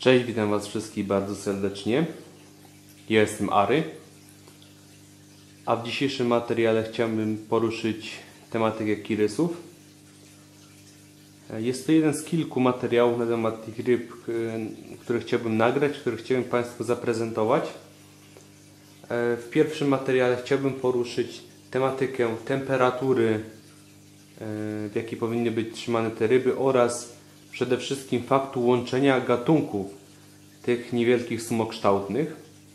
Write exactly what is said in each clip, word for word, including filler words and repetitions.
Cześć, witam Was wszystkich bardzo serdecznie. Ja jestem Ary, a w dzisiejszym materiale chciałbym poruszyć tematykę kirysów. Jest to jeden z kilku materiałów na temat tych ryb, które chciałbym nagrać, które chciałbym Państwu zaprezentować. W pierwszym materiale chciałbym poruszyć tematykę temperatury, w jakiej powinny być trzymane te ryby, oraz przede wszystkim faktu łączenia gatunków tych niewielkich sumokształtnych.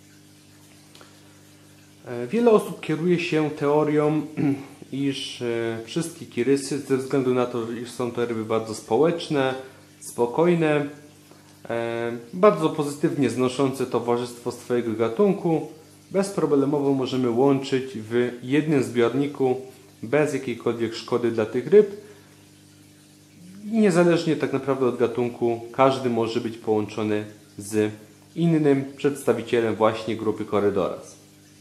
Wiele osób kieruje się teorią, iż wszystkie kirysy, ze względu na to, iż są to ryby bardzo społeczne, spokojne, bardzo pozytywnie znoszące towarzystwo swojego gatunku, bezproblemowo możemy łączyć w jednym zbiorniku bez jakiejkolwiek szkody dla tych ryb. I niezależnie tak naprawdę od gatunku, każdy może być połączony z innym przedstawicielem właśnie grupy Corydoras.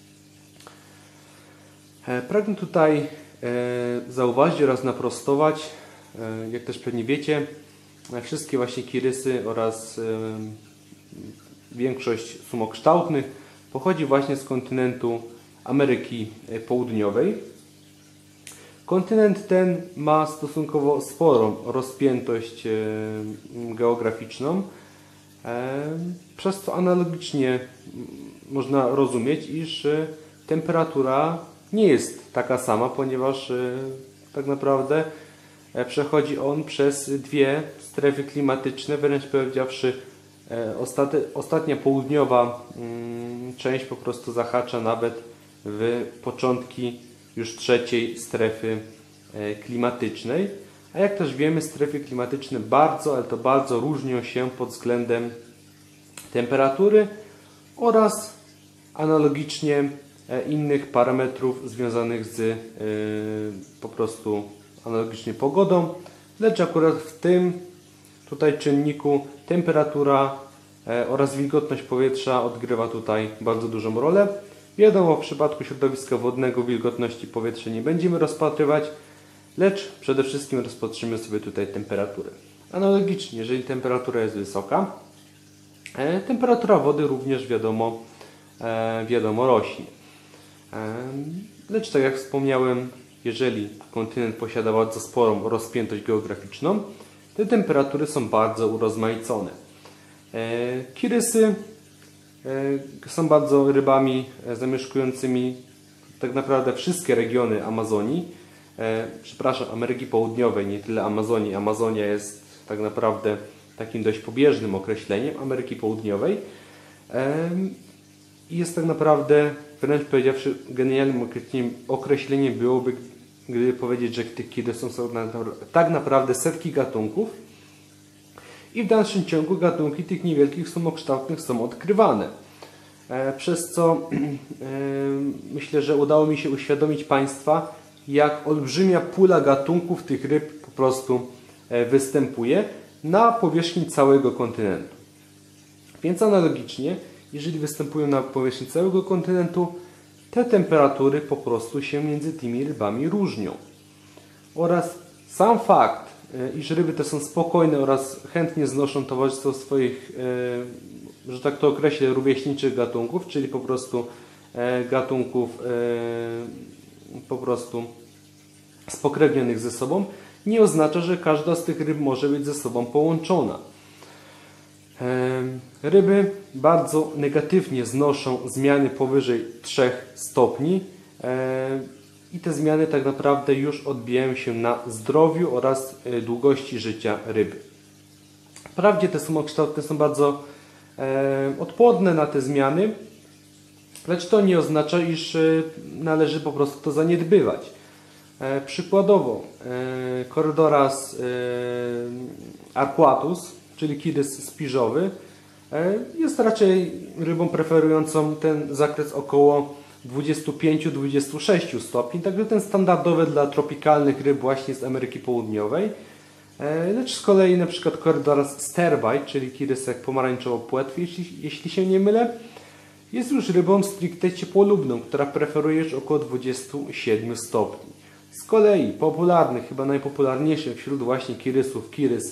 Pragnę tutaj zauważyć oraz naprostować, jak też pewnie wiecie, wszystkie właśnie kirysy oraz większość sumokształtnych pochodzi właśnie z kontynentu Ameryki Południowej. Kontynent ten ma stosunkowo sporą rozpiętość geograficzną, przez co analogicznie można rozumieć, iż temperatura nie jest taka sama, ponieważ tak naprawdę przechodzi on przez dwie strefy klimatyczne, wręcz powiedziawszy ostatnia południowa część po prostu zahacza nawet w początki już trzeciej strefy klimatycznej, a jak też wiemy, strefy klimatyczne bardzo, ale to bardzo różnią się pod względem temperatury oraz analogicznie innych parametrów związanych z po prostu analogicznie pogodą, lecz akurat w tym tutaj czynniku temperatura oraz wilgotność powietrza odgrywa tutaj bardzo dużą rolę. Wiadomo, w przypadku środowiska wodnego wilgotności powietrza nie będziemy rozpatrywać, lecz przede wszystkim rozpatrzymy sobie tutaj temperaturę. Analogicznie, jeżeli temperatura jest wysoka, temperatura wody również wiadomo, wiadomo rośnie. Lecz tak jak wspomniałem, jeżeli kontynent posiada bardzo sporą rozpiętość geograficzną, te temperatury są bardzo urozmaicone. Kirysy są bardzo rybami zamieszkującymi tak naprawdę wszystkie regiony Amazonii, przepraszam, Ameryki Południowej, nie tyle Amazonii. Amazonia jest tak naprawdę takim dość pobieżnym określeniem Ameryki Południowej. I jest tak naprawdę, wręcz powiedziawszy, genialnym określeniem, określeniem byłoby, gdyby powiedzieć, że tych kirysów są tak naprawdę setki gatunków i w dalszym ciągu gatunki tych niewielkich sumokształtnych są odkrywane. Przez co myślę, że udało mi się uświadomić Państwa, jak olbrzymia pula gatunków tych ryb po prostu występuje na powierzchni całego kontynentu. Więc analogicznie, jeżeli występują na powierzchni całego kontynentu, te temperatury po prostu się między tymi rybami różnią. Oraz sam fakt, iż ryby te są spokojne oraz chętnie znoszą towarzystwo swoich, że tak to określę, rówieśniczych gatunków, czyli po prostu gatunków po prostu spokrewnionych ze sobą, nie oznacza, że każda z tych ryb może być ze sobą połączona. Ryby bardzo negatywnie znoszą zmiany powyżej trzech stopni i te zmiany tak naprawdę już odbijają się na zdrowiu oraz długości życia ryby. Wprawdzie te sumokształtne są bardzo odporne na te zmiany, lecz to nie oznacza, iż należy po prostu to zaniedbywać. Przykładowo Corydoras arcuatus, czyli kirys spiżowy, jest raczej rybą preferującą ten zakres około dwudziestu pięciu do dwudziestu sześciu stopni, także ten standardowy dla tropikalnych ryb właśnie z Ameryki Południowej. Lecz z kolei na przykład Corydoras sterbite, czyli kirysek pomarańczowo-płetwy, jeśli, jeśli się nie mylę, jest już rybą stricte ciepłolubną, która preferuje już około dwudziestu siedmiu stopni. Z kolei popularny, chyba najpopularniejszy wśród właśnie kirysów, kirys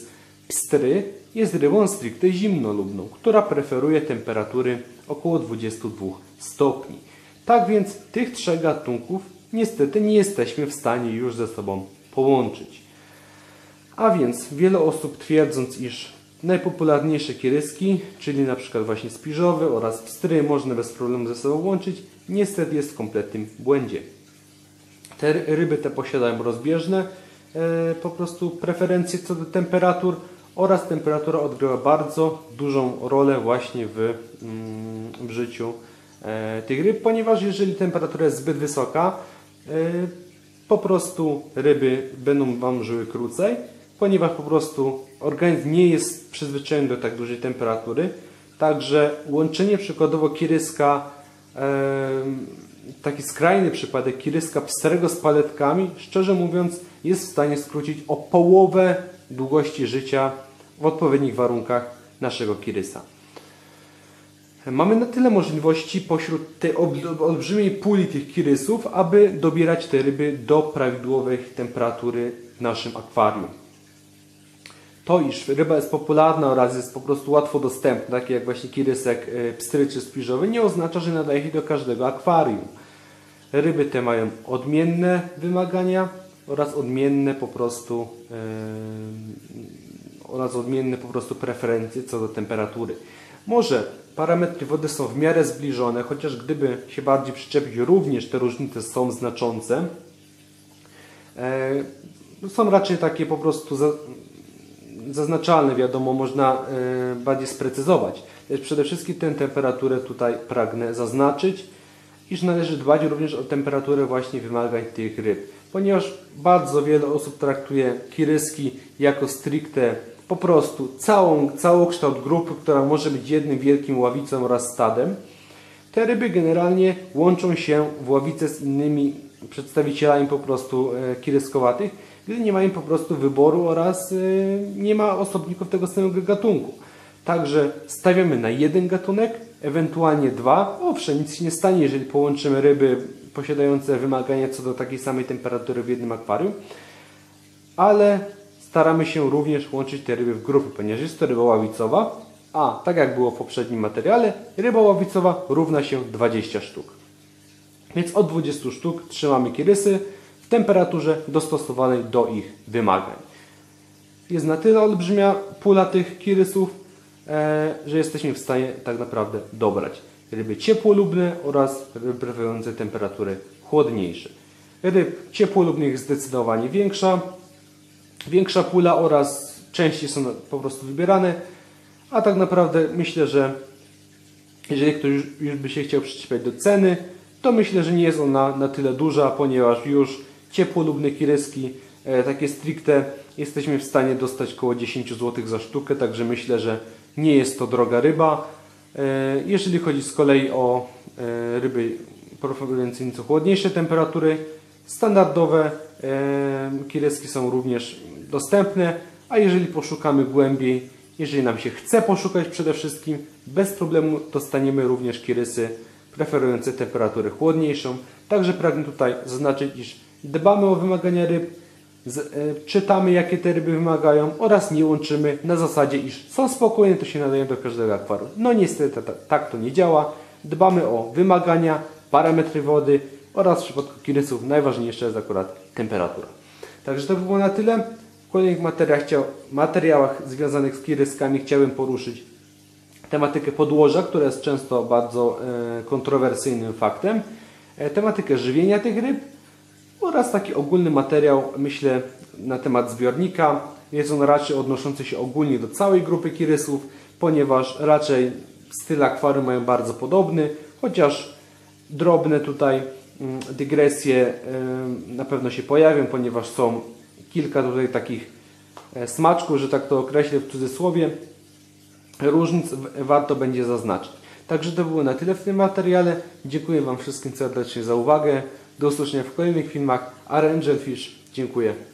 Pstry jest rybą stricte zimnolubną, która preferuje temperatury około dwudziestu dwóch stopni. Tak więc tych trzech gatunków niestety nie jesteśmy w stanie już ze sobą połączyć. A więc wiele osób, twierdząc, iż najpopularniejsze kiryski, czyli na przykład właśnie spiżowy oraz pstry, można bez problemu ze sobą łączyć, niestety jest w kompletnym błędzie. Te ryby te posiadają rozbieżne e, po prostu preferencje co do temperatur oraz temperatura odgrywa bardzo dużą rolę właśnie w, mm, w życiu e, tych ryb, ponieważ jeżeli temperatura jest zbyt wysoka, e, po prostu ryby będą Wam żyły krócej, ponieważ po prostu organizm nie jest przyzwyczajony do tak dużej temperatury. Także łączenie przykładowo kiryska, e, taki skrajny przypadek kiryska pstrego z paletkami, szczerze mówiąc, jest w stanie skrócić o połowę długości życia w odpowiednich warunkach naszego kirysa. Mamy na tyle możliwości pośród tej olbrzymiej puli tych kirysów, aby dobierać te ryby do prawidłowej temperatury w naszym akwarium. To, iż ryba jest popularna oraz jest po prostu łatwo dostępna, takie jak właśnie kirysek pstry czy spiżowy, nie oznacza, że nadaje się do każdego akwarium. Ryby te mają odmienne wymagania oraz odmienne po prostu yy, oraz odmienne po prostu preferencje co do temperatury. Może parametry wody są w miarę zbliżone, chociaż gdyby się bardziej przyczepić, również te różnice są znaczące. Yy, są raczej takie po prostu za, zaznaczalne, wiadomo, można yy, bardziej sprecyzować. Lecz przede wszystkim tę temperaturę tutaj pragnę zaznaczyć, iż należy dbać również o temperaturę właśnie wymagań tych ryb, ponieważ bardzo wiele osób traktuje kiryski jako stricte po prostu całą, całokształt grupy, która może być jednym wielkim ławicą oraz stadem. Te ryby generalnie łączą się w ławice z innymi przedstawicielami po prostu e, kiryskowatych, gdy nie mają po prostu wyboru oraz e, nie ma osobników tego samego gatunku. Także stawiamy na jeden gatunek, ewentualnie dwa. Owszem, nic się nie stanie, jeżeli połączymy ryby posiadające wymagania co do takiej samej temperatury w jednym akwarium, ale staramy się również łączyć te ryby w grupy, ponieważ jest to ryba ławicowa, a tak jak było w poprzednim materiale, ryba ławicowa równa się dwadzieścia sztuk. Więc od dwudziestu sztuk trzymamy kirysy w temperaturze dostosowanej do ich wymagań. Jest na tyle olbrzymia pula tych kirysów, e, że jesteśmy w stanie tak naprawdę dobrać ryby ciepłolubne oraz ryby preferujące temperatury chłodniejsze. Ryb ciepłolubnych jest zdecydowanie większa, większa pula oraz częściej są po prostu wybierane, a tak naprawdę myślę, że jeżeli ktoś już, już by się chciał przyczepiać do ceny, to myślę, że nie jest ona na tyle duża, ponieważ już ciepłolubne kiryski, e, takie stricte, jesteśmy w stanie dostać około dziesięć złotych za sztukę, także myślę, że nie jest to droga ryba. E, jeżeli chodzi z kolei o e, ryby preferujące nieco chłodniejsze temperatury, standardowe e, kiryski są również dostępne, a jeżeli poszukamy głębiej, jeżeli nam się chce poszukać przede wszystkim, bez problemu dostaniemy również kirysy preferujące temperaturę chłodniejszą. Także pragnę tutaj zaznaczyć, iż dbamy o wymagania ryb, z, e, czytamy jakie te ryby wymagają oraz nie łączymy na zasadzie, iż są spokojne, to się nadają do każdego akwarium. No niestety tak to nie działa. Dbamy o wymagania, parametry wody oraz w przypadku kirysów najważniejsza jest akurat temperatura. Także to by było na tyle. W kolejnych materiałach, chciał, materiałach związanych z kiryskami chciałem poruszyć tematykę podłoża, która jest często bardzo e, kontrowersyjnym faktem, e, tematykę żywienia tych ryb oraz taki ogólny materiał, myślę, na temat zbiornika. Jest on raczej odnoszący się ogólnie do całej grupy kirysów, ponieważ raczej styl akwarium mają bardzo podobny, chociaż drobne tutaj mm, dygresje y, na pewno się pojawią, ponieważ są kilka tutaj takich e, smaczków, że tak to określę w cudzysłowie, różnic warto będzie zaznaczyć. Także to było na tyle w tym materiale. Dziękuję Wam wszystkim serdecznie za uwagę. Do usłyszenia w kolejnych filmach. Are Angelfish. Dziękuję.